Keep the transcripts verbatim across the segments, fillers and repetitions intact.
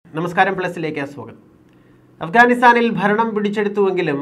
നമസ്കാരം, പ്ലസിലേക്ക് സ്വാഗതം. അഫ്ഗാനിസ്ഥാനിൽ ഭരണം പിടിച്ചെടുത്തുവെങ്കിലും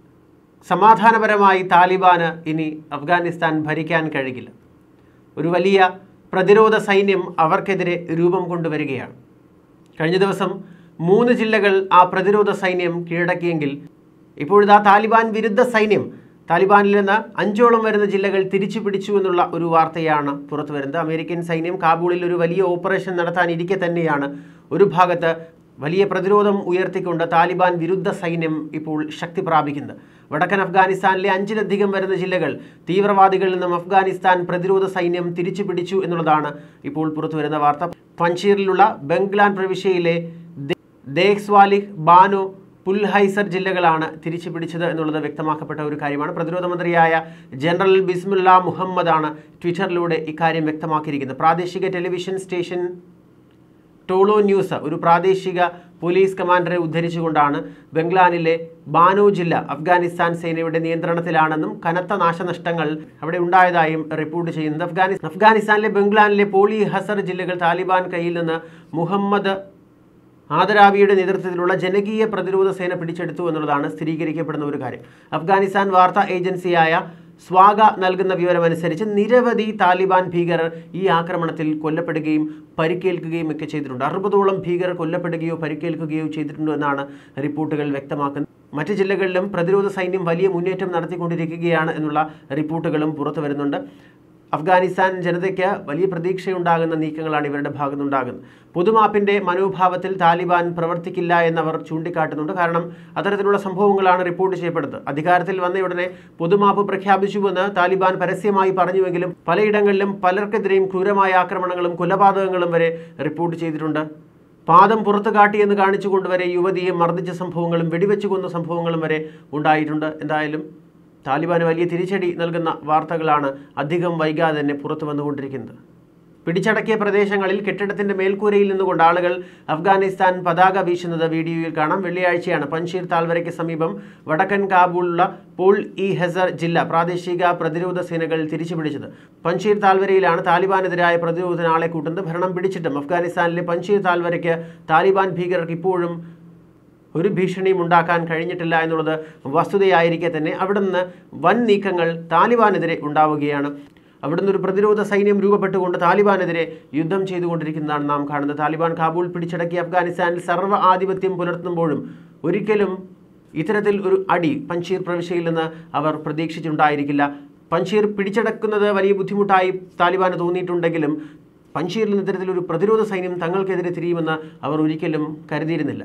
സമാധാനപരമായി താലിബാന് ഇനി അഫ്ഗാനിസ്ഥാൻ ഭരിക്കാൻ കഴിയില്ല. ഒരു വലിയ പ്രതിരോധ സൈന്യം അവർക്കെതിരെ രൂപം കൊണ്ടുവരികയാണ്. കഴിഞ്ഞ ദിവസം മൂന്ന് ജില്ലകൾ ആ പ്രതിരോധ സൈന്യം കീഴടക്കിയെങ്കിൽ ഇപ്പോഴിതാ താലിബാൻ വിരുദ്ധ സൈന്യം താലിബാനിൽ നിന്ന് അഞ്ചോളം വരുന്ന ജില്ലകൾ തിരിച്ചു പിടിച്ചു എന്നുള്ള ഒരു വാർത്തയാണ് പുറത്തു വരുന്നത്. അമേരിക്കൻ സൈന്യം കാബൂളിൽ ഒരു വലിയ ഓപ്പറേഷൻ നടത്താനിരിക്കെ തന്നെയാണ് ഒരു ഭാഗത്ത് വലിയ പ്രതിരോധം ഉയർത്തിക്കൊണ്ട് താലിബാൻ വിരുദ്ധ സൈന്യം ഇപ്പോൾ ശക്തി പ്രാപിക്കുന്നത്. വടക്കൻ അഫ്ഗാനിസ്ഥാനിലെ അഞ്ചിലധികം വരുന്ന ജില്ലകൾ തീവ്രവാദികളിൽ നിന്നും അഫ്ഗാനിസ്ഥാൻ പ്രതിരോധ സൈന്യം തിരിച്ചു പിടിച്ചു എന്നുള്ളതാണ് ഇപ്പോൾ പുറത്തു വരുന്ന വാർത്ത. പഞ്ചീറിലുള്ള ബംഗ്ലാൻ പ്രവിശ്യയിലെ ദേഹ്സ്വാലിഹ്, ബാനോ, പുൽഹൈസർ ജില്ലകളാണ് തിരിച്ചു പിടിച്ചത് എന്നുള്ളത് വ്യക്തമാക്കപ്പെട്ട ഒരു കാര്യമാണ്. പ്രതിരോധ മന്ത്രിയായ ജനറൽ ബിസ്മുല്ല മുഹമ്മദാണ് ട്വിറ്ററിലൂടെ ഇക്കാര്യം വ്യക്തമാക്കിയിരിക്കുന്നത്. പ്രാദേശിക ടെലിവിഷൻ സ്റ്റേഷൻ ടോളോ ന്യൂസ് ഒരു പ്രാദേശിക പോലീസ് കമാൻഡറെ ഉദ്ധരിച്ചുകൊണ്ടാണ് ബംഗ്ലാനിലെ ബാനോ ജില്ല അഫ്ഗാനിസ്ഥാൻ സേനയുടെ നിയന്ത്രണത്തിലാണെന്നും കനത്ത നാശനഷ്ടങ്ങൾ അവിടെ ഉണ്ടായതായും റിപ്പോർട്ട് ചെയ്യുന്നത്. അഫ്ഗാനി അഫ്ഗാനിസ്ഥാനിലെ ബംഗ്ലാനിലെ പോളി ഹസർ ജില്ലകൾ താലിബാൻ കയ്യിൽ നിന്ന് മുഹമ്മദ് ആദരാബിയുടെ നേതൃത്വത്തിലുള്ള ജനകീയ പ്രതിരോധ സേന പിടിച്ചെടുത്തു എന്നുള്ളതാണ് സ്ഥിരീകരിക്കപ്പെടുന്ന ഒരു കാര്യം. അഫ്ഗാനിസ്ഥാൻ വാർത്താ ഏജൻസിയായ സ്വാഗ നൽകുന്ന വിവരമനുസരിച്ച് നിരവധി താലിബാൻ ഭീകരർ ഈ ആക്രമണത്തിൽ കൊല്ലപ്പെടുകയും പരിക്കേൽക്കുകയും ഒക്കെ ചെയ്തിട്ടുണ്ട്. അറുപതോളം ഭീകരർ കൊല്ലപ്പെടുകയോ പരിക്കേൽക്കുകയോ ചെയ്തിട്ടുണ്ട് എന്നാണ് റിപ്പോർട്ടുകൾ വ്യക്തമാക്കുന്നത്. മറ്റ് ജില്ലകളിലും പ്രതിരോധ സൈന്യം വലിയ മുന്നേറ്റം നടത്തിക്കൊണ്ടിരിക്കുകയാണ് എന്നുള്ള റിപ്പോർട്ടുകളും പുറത്തു വരുന്നുണ്ട്. അഫ്ഗാനിസ്ഥാൻ ജനതയ്ക്ക് വലിയ പ്രതീക്ഷയുണ്ടാകുന്ന നീക്കങ്ങളാണ് ഇവരുടെ ഭാഗത്തുനിന്നുണ്ടാകുന്നത്. പൊതുമാപ്പിൻ്റെ മനോഭാവത്തിൽ താലിബാൻ പ്രവർത്തിക്കില്ല എന്നവർ ചൂണ്ടിക്കാട്ടുന്നുണ്ട്. കാരണം അത്തരത്തിലുള്ള സംഭവങ്ങളാണ് റിപ്പോർട്ട് ചെയ്യപ്പെടുന്നത്. അധികാരത്തിൽ വന്നയുടനെ പൊതുമാപ്പ് പ്രഖ്യാപിച്ചുവെന്ന് താലിബാൻ പരസ്യമായി പറഞ്ഞുവെങ്കിലും പലയിടങ്ങളിലും പലർക്കെതിരെയും ക്രൂരമായ ആക്രമണങ്ങളും കൊലപാതകങ്ങളും വരെ റിപ്പോർട്ട് ചെയ്തിട്ടുണ്ട്. പാദം പുറത്തു കാട്ടിയെന്ന് കാണിച്ചുകൊണ്ടുവരെ യുവതിയെ മർദ്ദിച്ച സംഭവങ്ങളും വെടിവെച്ചു കൊന്ന സംഭവങ്ങളും വരെ ഉണ്ടായിട്ടുണ്ട്. എന്തായാലും താലിബാന് വലിയ തിരിച്ചടി നൽകുന്ന വാർത്തകളാണ് അധികം വൈകാതെ തന്നെ പുറത്തു വന്നുകൊണ്ടിരിക്കുന്നത്. പിടിച്ചടക്കിയ പ്രദേശങ്ങളിൽ കെട്ടിടത്തിൻ്റെ മേൽക്കൂരയിൽ നിന്നുകൊണ്ട് ആളുകൾ അഫ്ഗാനിസ്ഥാൻ പതാക വീശുന്നത് വീഡിയോയിൽ കാണാം. വെള്ളിയാഴ്ചയാണ് പൻഷീർ താഴ്വരയ്ക്ക് സമീപം വടക്കൻ കാബൂളിലുള്ള പോൾ ഇ ഹസർ ജില്ല പ്രാദേശിക പ്രതിരോധ സേനകൾ തിരിച്ചു പിടിച്ചത്. പൻഷീർ താഴ്വരയിലാണ് താലിബാനെതിരായ പ്രതിരോധത്തിന് ആളെ കൂട്ടുന്നത്. ഭരണം പിടിച്ചിട്ടും അഫ്ഗാനിസ്ഥാനിലെ പൻഷീർ താഴ്വരയ്ക്ക് താലിബാൻ ഭീകരർക്ക് ഇപ്പോഴും ഒരു ഭീഷണിയും ഉണ്ടാക്കാൻ കഴിഞ്ഞിട്ടില്ല എന്നുള്ളത് വസ്തുതയായിരിക്കെ തന്നെ അവിടെ നിന്ന് വൻ നീക്കങ്ങൾ താലിബാനെതിരെ ഉണ്ടാവുകയാണ്. അവിടുന്ന് ഒരു പ്രതിരോധ സൈന്യം രൂപപ്പെട്ടുകൊണ്ട് താലിബാനെതിരെ യുദ്ധം ചെയ്തുകൊണ്ടിരിക്കുന്നതാണ് നാം കാണുന്നത്. താലിബാൻ കാബൂൾ പിടിച്ചടക്കി അഫ്ഗാനിസ്ഥാനിൽ സർവ്വ ആധിപത്യം പുലർത്തുമ്പോഴും ഒരിക്കലും ഇത്തരത്തിൽ ഒരു അടി പൻഷീർ പ്രവിശ്യയിൽ നിന്ന് അവർ പ്രതീക്ഷിച്ചിട്ടുണ്ടായിരിക്കില്ല. പൻഷീർ പിടിച്ചടക്കുന്നത് വലിയ ബുദ്ധിമുട്ടായി താലിബാന് തോന്നിയിട്ടുണ്ടെങ്കിലും പൻഷീറിൽ നിന്ന് ഇത്തരത്തിലൊരു പ്രതിരോധ സൈന്യം തങ്ങൾക്കെതിരെ തിരിയുമെന്ന് അവർ ഒരിക്കലും കരുതിയിരുന്നില്ല.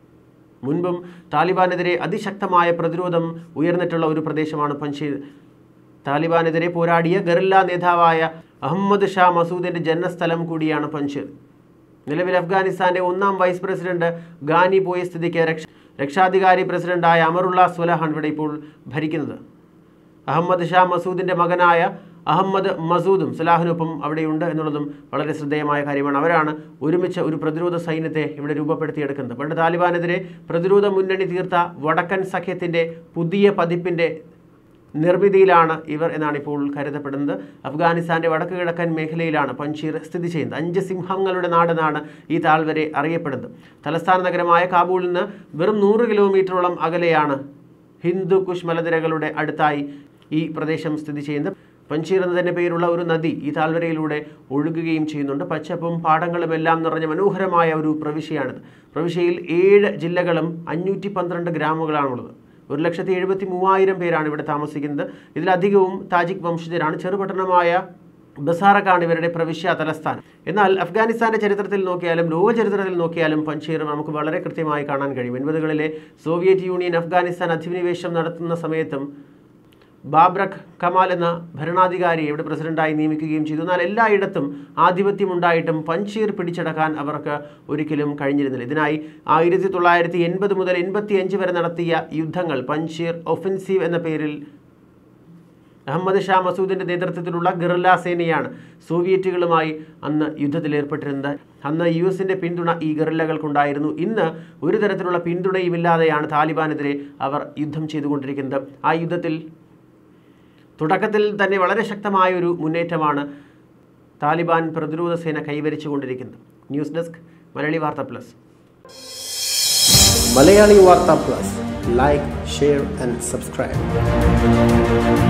മുൻപും താലിബാനെതിരെ അതിശക്തമായ പ്രതിരോധം ഉയർന്നിട്ടുള്ള ഒരു പ്രദേശമാണ് പൻഷീർ. താലിബാനെതിരെ പോരാടിയ ഗറില്ല നേതാവായ അഹമ്മദ് ഷാ മസൂദിൻ്റെ ജന്മസ്ഥലം കൂടിയാണ് പൻഷീർ. നിലവിൽ അഫ്ഗാനിസ്ഥാൻ്റെ ഒന്നാം വൈസ് പ്രസിഡന്റ് ഗാനി പോയ സ്ഥിതിക്ക് രക്ഷ രക്ഷാധികാരി പ്രസിഡന്റായ അമറുള്ള സ്വലഹാണ് ഇവിടെ ഇപ്പോൾ ഭരിക്കുന്നത്. അഹമ്മദ് ഷാ മസൂദിൻ്റെ മകനായ അഹമ്മദ് മസൂദും സലാഹിനൊപ്പം അവിടെയുണ്ട് എന്നുള്ളതും വളരെ ശ്രദ്ധേയമായ കാര്യമാണ്. അവരാണ് ഒരുമിച്ച് ഒരു പ്രതിരോധ സൈന്യത്തെ ഇവിടെ രൂപപ്പെടുത്തിയെടുക്കുന്നത്. പണ്ട് താലിബാനെതിരെ പ്രതിരോധ മുന്നണി തീർത്ത വടക്കൻ സഖ്യത്തിൻ്റെ പുതിയ പതിപ്പിൻ്റെ നിർമ്മിതിയിലാണ് ഇവർ എന്നാണ് ഇപ്പോൾ കരുതപ്പെടുന്നത്. അഫ്ഗാനിസ്ഥാൻ്റെ വടക്ക് കിഴക്കൻ മേഖലയിലാണ് പൻഷീർ സ്ഥിതി ചെയ്യുന്നത്. അഞ്ച് സിംഹങ്ങളുടെ നാടെന്നാണ് ഈ താഴ്വര അറിയപ്പെടുന്നത്. തലസ്ഥാന നഗരമായ കാബൂളിൽ നിന്ന് വെറും നൂറ് കിലോമീറ്ററോളം അകലെയാണ് ഹിന്ദു കുഷ് മലനിരകളുടെ അടുത്തായി ഈ പ്രദേശം സ്ഥിതി ചെയ്യുന്നത്. പൻഷീർ എന്ന് തന്നെ പേരുള്ള ഒരു നദി ഈ താഴ്വരയിലൂടെ ഒഴുകുകയും ചെയ്യുന്നുണ്ട്. പച്ചപ്പും പാടങ്ങളും എല്ലാം നിറഞ്ഞ മനോഹരമായ ഒരു പ്രവിശ്യയാണിത്. പ്രവിശ്യയിൽ ഏഴ് ജില്ലകളും അഞ്ഞൂറ്റി പന്ത്രണ്ട് ഗ്രാമങ്ങളാണുള്ളത്. ഒരു ലക്ഷത്തി എഴുപത്തി മൂവായിരം പേരാണ് ഇവിടെ താമസിക്കുന്നത്. ഇതിലധികവും താജിക് വംശജരാണ്. ചെറുപട്ടണമായ ബസാറക്കാണ് ഇവരുടെ പ്രവിശ്യ തലസ്ഥാനം. എന്നാൽ അഫ്ഗാനിസ്ഥാൻ്റെ ചരിത്രത്തിൽ നോക്കിയാലും ലോക ചരിത്രത്തിൽ നോക്കിയാലും പൻഷീർ നമുക്ക് വളരെ കൃത്യമായി കാണാൻ കഴിയും. എൺപതുകളിലെ സോവിയറ്റ് യൂണിയൻ അഫ്ഗാനിസ്ഥാൻ അധിനിവേശം നടത്തുന്ന സമയത്തും ബാബ്രക് കമാൽ എന്ന ഭരണാധികാരിയെ ഇവിടെ പ്രസിഡന്റായി നിയമിക്കുകയും ചെയ്തു. എന്നാൽ എല്ലായിടത്തും ആധിപത്യമുണ്ടായിട്ടും പൻഷീർ പിടിച്ചടക്കാൻ അവർക്ക് ഒരിക്കലും കഴിഞ്ഞിരുന്നില്ല. ഇതിനായി ആയിരത്തി തൊള്ളായിരത്തി എൺപത് മുതൽ എൺപത്തി അഞ്ച് വരെ നടത്തിയ യുദ്ധങ്ങൾ പൻഷീർ ഒഫൻസീവ് എന്ന പേരിൽ അഹമ്മദ് ഷാ മസൂദിൻ്റെ നേതൃത്വത്തിലുള്ള ഗറില്ല സേനയാണ് സോവിയറ്റുകളുമായി അന്ന് യുദ്ധത്തിലേർപ്പെട്ടിരുന്നത്. അന്ന് യു എസിൻ്റെ പിന്തുണ ഈ ഗറില്ലകൾക്കുണ്ടായിരുന്നു. ഇന്ന് ഒരു തരത്തിലുള്ള പിന്തുണയുമില്ലാതെയാണ് താലിബാനെതിരെ അവർ യുദ്ധം ചെയ്തുകൊണ്ടിരിക്കുന്നത്. ആ യുദ്ധത്തിൽ തുടക്കത്തിൽ തന്നെ വളരെ ശക്തമായ ഒരു മുന്നേറ്റമാണ് താലിബാൻ പ്രതിരോധ സേന കൈവരിച്ചുകൊണ്ടിരിക്കുന്നത്. News desk Malayali Vartha plus. Malayali Warta Plus. Like, share and subscribe.